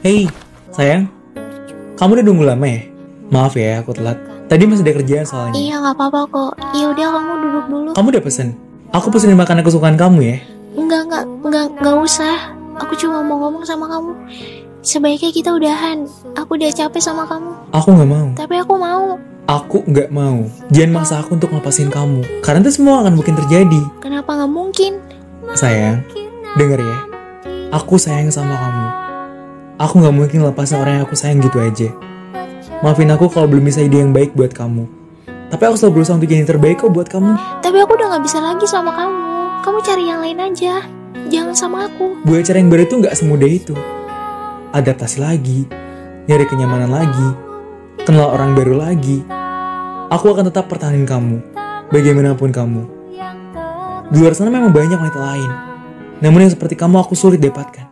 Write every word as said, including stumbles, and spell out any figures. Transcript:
Hei, sayang, kamu udah nunggu lama ya? Maaf ya, aku telat. Tadi masih ada kerjaan soalnya. Iya, nggak apa-apa kok. Ya udah, kamu duduk dulu. Kamu udah pesen? Aku pesenin makanan kesukaan kamu ya. Enggak, enggak, enggak, enggak usah. Aku cuma mau ngomong sama kamu. Sebaiknya kita udahan. Aku udah capek sama kamu. Aku nggak mau. Tapi aku mau. Aku nggak mau. Jangan maksa aku untuk ngelepasin kamu. Karena itu semua akan mungkin terjadi. Kenapa nggak mungkin? Sayang, denger ya. Aku sayang sama kamu. Aku nggak mungkin lepasin orang yang aku sayang gitu aja. Maafin aku kalau belum bisa ide yang baik buat kamu. Tapi aku selalu berusaha untuk jadi yang terbaik kok buat kamu. Tapi aku udah nggak bisa lagi sama kamu. Kamu cari yang lain aja. Jangan sama aku. Buat cara yang baru itu nggak semudah itu. Adaptasi lagi, nyari kenyamanan lagi, kenal orang baru lagi. Aku akan tetap pertahanin kamu, bagaimanapun kamu. Di luar sana memang banyak wanita lain, namun yang seperti kamu aku sulit dapatkan.